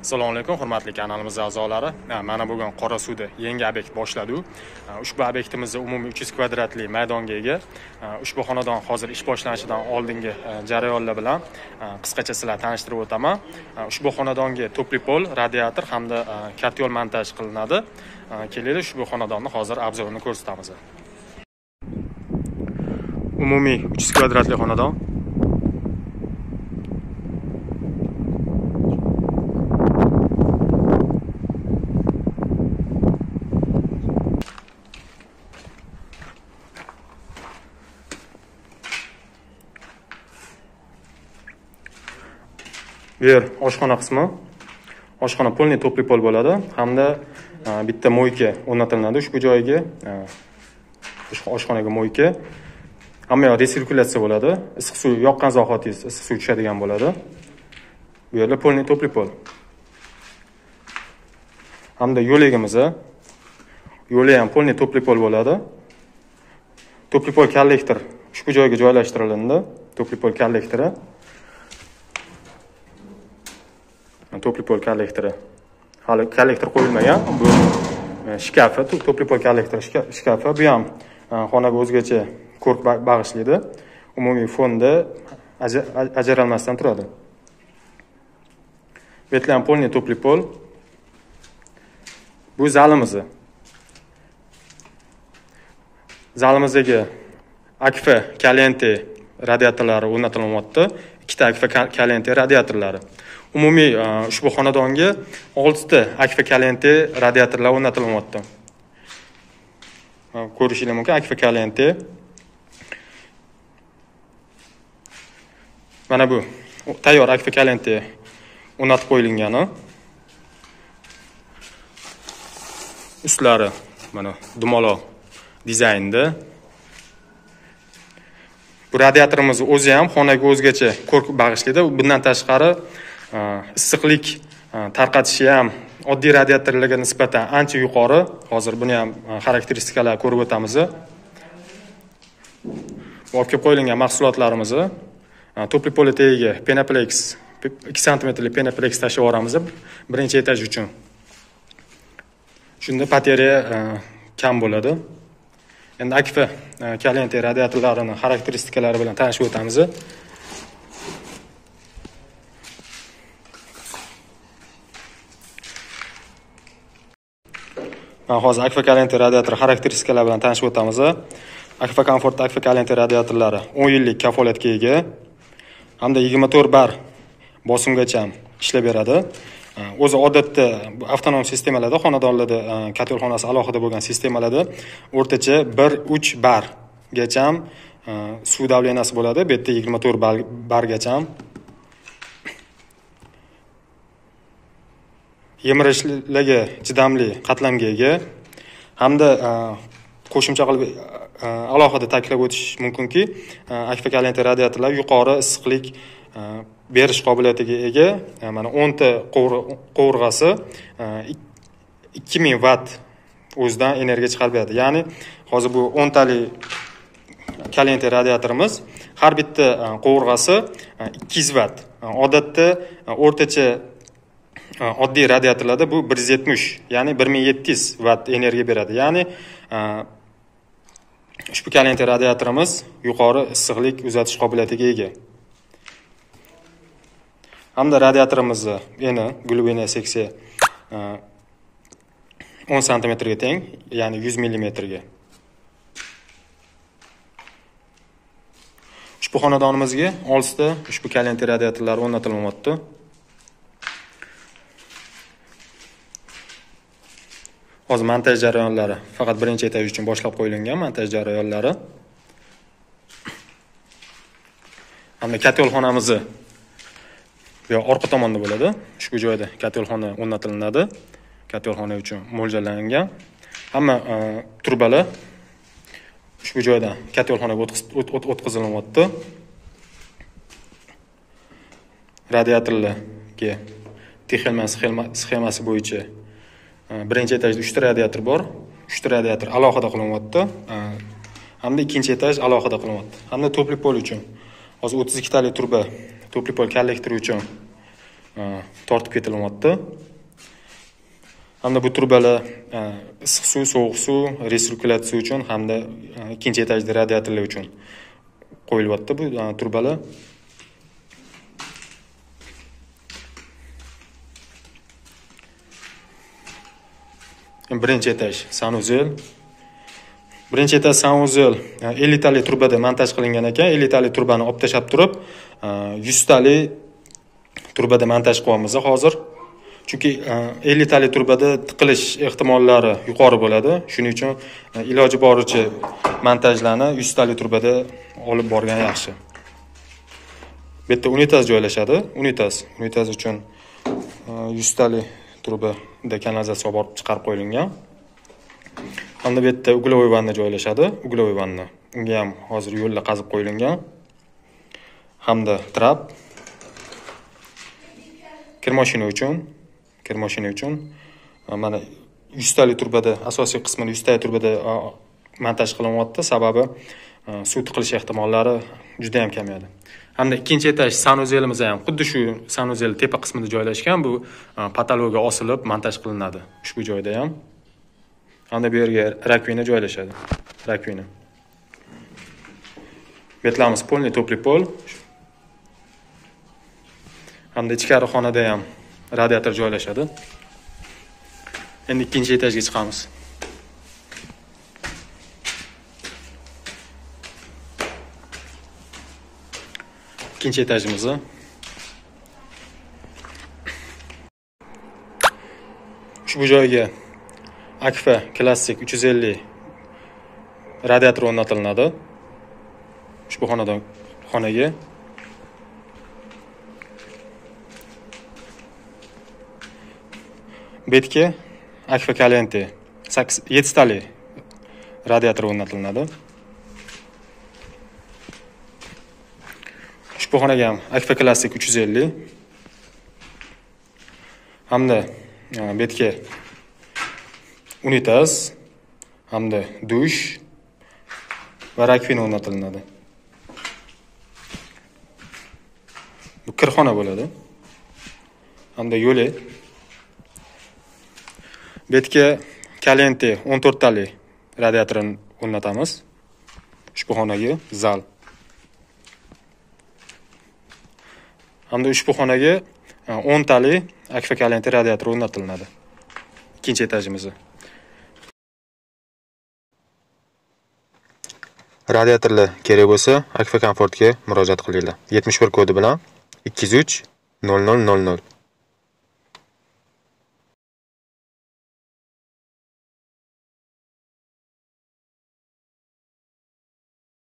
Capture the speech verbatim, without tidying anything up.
Assalomu alaykum, hurmatli kanalimiz a'zolari. Mana bugun Qorasuvda yangi obyekt boshladi. Ushbu obyektimiz umumiy uch yuz kvadratli maydonga ega. Ushbu xonadon hozir ish boshlanishidan oldingi jarayonlar bilan qisqacha sizlarga tanishtirib o'taman. Ushbu xonadonga to'pli pol, radiator hamda katyol montaj qilinadi. Kelaylik ushbu xonadonni hozir obzorini ko'rsatamiz. Umumiy uch yuz kvadratli xonadon. Bu yer oshxona qismi. Oshxona polniy to'pli pol bo'ladi hamda bitta moyka o'rnatiladi ushbu joyga. Oshxonaga moyka. Hamma yoq resirkulyatsiya bo'ladi. Issiq suv yoqqan zahotingiz issiq suv tushadigan bo'ladi. Bu yerda polniy to'pli pol. Hamda yo'lagimiz, yo'li ham polniy to'pli pol bo'ladi. To'pli pol kollektor ushbu joyga joylashtiriladi. To'pli pol kollektori. To'pli pol kollektori. Hali kollektor qo'yilmagan. Bu shkafi, to'pli pol kollektor shkafi. Bu ham xonaga o'zgacha ko'rk bag'ishlaydi. Umumiy fonda ajralmasdan turadi. Bu ham polniy to'pli pol. Bu zalimiz. Zalimizga Akfa Caliente radiatorlari o'rnatilyapti. Ikkita Akfa Caliente radiatorlari. Umumiy ushbu xonadonga oltita Akfa Caliente radiatorlar o'rnatilyapti. Ko'rishingiz mumkin Akfa Caliente. Mana bu tayyor Akfa Caliente o'rnatib qo'yilgani. Ustlari mana dumaloq dizaynda. Bu radiatorimiz o'zi ham xonaga o'zgacha ko'rk bag'ishlaydi. Bundan tashqari issiqlik tarqatishi ham oddiy radiatorlarga nisbatan ancha yuqori. Hozir buni ham xarakteristikalarni ko'rib o'tamiz. Olib kelib qo'yilgan mahsulotlarimiz to'pli pol tagiga Penaplex ikki santimetrli Penaplex tashib yuboramiz birinchi etaj uchun. Shunda bateriya kam bo'ladi. Endi Akfa Caliente radiatorlarining xarakteristikalari bilan tanishib o'tamiz. Hozir Akfa Caliente radiator xarakteristikalari bilan tanishib o'tamiz. Akfa Comfort Akfa Caliente radiatorlari o'n yillik kafolatga ega hamda yigirma to'rt bar bosimgacha ishlab beradi. O'zi odatda avtonom sistemalarda, xonadonlarda katyolxonasi alohida bo'lgan sistemalarda o'rtacha bir uch bargacha suv davleniyasi bo'ladi. Bu yerda yigirma to'rt bargacha. Yemirishlarga chidamli qatlamga ega hamda qo'shimcha qilib alohida ta'kidlab o'tish mumkinki, Akfa Caliente radiatorlar yuqori issiqlik berish qobiliyatiga ega. Mana o'n ta qovurg'asi ikki ming vatt o'zidan energiya chiqarib beradi. Ya'ni hozir bu o'n tali Caliente radiatorimiz har bitta qovurg'asi ikki yuz vatt. Odatda o'rtacha oddiy radiatorlarda bu bir yuz yetmish, ya'ni bir ming yetti yuz vatt energiya beradi. Ya'ni ushbu Caliente radiatorimiz yuqori issiqlik uzatish qobiliyatiga ega. Hamda radiatorimizni eni glubina seksiya o'n santimetrga teng, ya'ni yuz millimetrga. Ushbu xonadonimizga oltita ushbu Caliente radiatorlar o'rnatilyapti. Hozir montaj jarayonlari faqat birinchi etaj uchun boshlab qo'yilgan montaj jarayonlari. Hamda katyolxonamiz bu orqa tomonda bo'ladi. Ushbu joyda katyolxona o'rnatiladi. Katyolxona uchun mo'ljallangan. Hamma turbalar ushbu joyda katyolxonaga o'tkazilyapti. Radiatorlarga Tixelman sxemasi bo'yicha birinchi etajda uchta radiator bor. uchta radiator alohida qilinyapti. Hamda ikkinchi etaj alohida qilinyapti. Hamda to'pli pol uchun hozir o'ttiz ikki tali turba to'pli pol kollektori uchun tortib ketilyapti. Hamda bu turbalar issiq suv, sovuq suv, resirkulyatsiya uchun hamda ikkinchi etajda radiatorlar uchun qo'yilyapti bu turbalar. Birinchi etaj sanuzel. Birinchi etaj sanuzel ellik tali turbada montaj qilingan ekan. ellik tali turbani olib tashlab turib, yuz tali turbada montaj qilyapmiz hozir. Chunki ellik tali turbada tiqilish ehtimollari yuqori bo'ladi. Shuning uchun iloji boricha montajlarni yuz tali turbada olib borgan yaxshi. Bu yerda unitaz joylashadi. Unitaz, unitaz uchun yuz tali turbada kanalizatsiya borib chiqarib qo'yilgan. Hamda bu yerda uglovoy vanna joylashadi. Uglovoy vanna. Unga ham hozir yo'llar qazib qo'yilgan. Hamda trap. Kir mashina uchun, kir mashina uchun mana yuz tali turbada, asosiy qismini yuz tali turbada montaj qilinyapti. Sababi suv tiqilish ehtimollari juda ham kamayadi. Hamda ikkinchi etaj sanuzelimiz ham xuddi shu sanuzel tepa qismida joylashgan. Bu patologiya osilib montaj qilinadi ushbu joyda ham. Hamda bu yerga rakvina joylashadi. Rakvina. Betlarimiz polni topli pol. Hamda ichkari xonada ham radiator joylashadi. Endi ikkinchi etajga chiqamiz. İkinci etajımızı. Ushbu joyga Akfa klassik uch yuz ellik radiator o'rnatiladi. Ushbu xonadan xonaga betga Akfa Caliente yetti tali radiator o'rnatiladi. Ushbu xonaga ham Akfa klassik uch yuz ellik hamda betga unitaz hamda dush va rakvina o'rnatiladi. Bu kirxona bo'ladi. Hamda yo'li betga Caliente o'n to'rt tali radiatorini o'rnatamiz. Ushbu xonaga zal. Hamda ushbu xonaga o'n tali Akfa Caliente radiator o'rnatiladi. Ikkinchi etajimizda. Radiatorlar kerak bo'lsa, Akfa Comfortga murojaat qilinglar. yetmish bir kodi bilan ikki yuz uch nol nol nol nol.